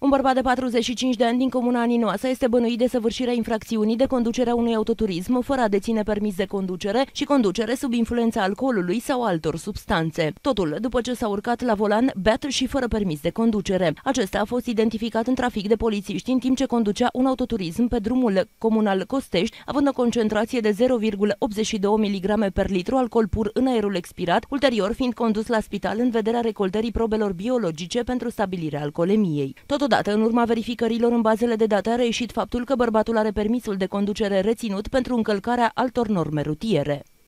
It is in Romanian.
Un bărbat de 45 de ani din comuna Aninoasa este bănuit de săvârșirea infracțiunii de conducerea unui autoturism fără a deține permis de conducere și conducere sub influența alcoolului sau altor substanțe. Totul după ce s-a urcat la volan beat și fără permis de conducere. Acesta a fost identificat în trafic de polițiști în timp ce conducea un autoturism pe drumul comunal Costești, având o concentrație de 0,82 mg per litru alcool pur în aerul expirat, ulterior fiind condus la spital în vederea recoltării probelor biologice pentru stabilirea alcoolemiei. Totodată, în urma verificărilor în bazele de date, a reieșit faptul că bărbatul are permisul de conducere reținut pentru încălcarea altor norme rutiere.